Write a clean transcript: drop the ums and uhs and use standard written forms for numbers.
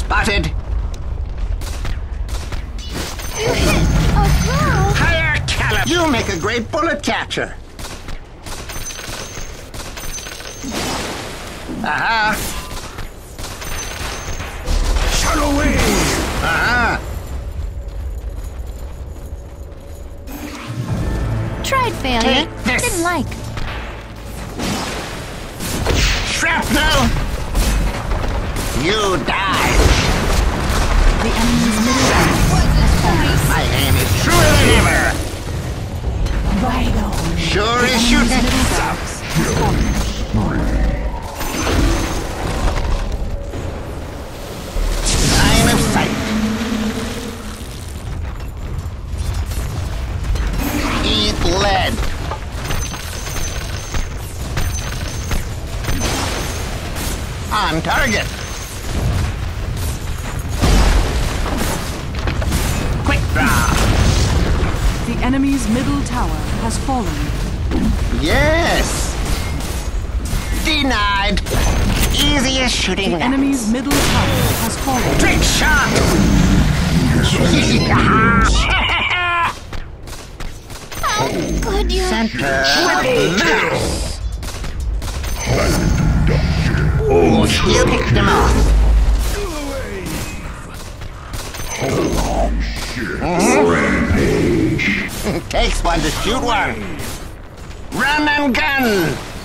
Spotted. You hit a throw. Higher caliber. You make a great bullet catcher. Aha. Shut away. Aha. Tried failure. Take this. Didn't like. Shrapnel. You die. The enemy's middle tower. My aim is truer than ever. Right on. Sure is shooting. Line of sight. Eat lead. On target. Quick draw. The enemy's middle tower has fallen. Yes. Denied. Easiest shooting. The enemy's middle tower has fallen. Trick shot. How good you Center. Mass. Oh, you picked him off. Takes one to shoot one. Run and gun.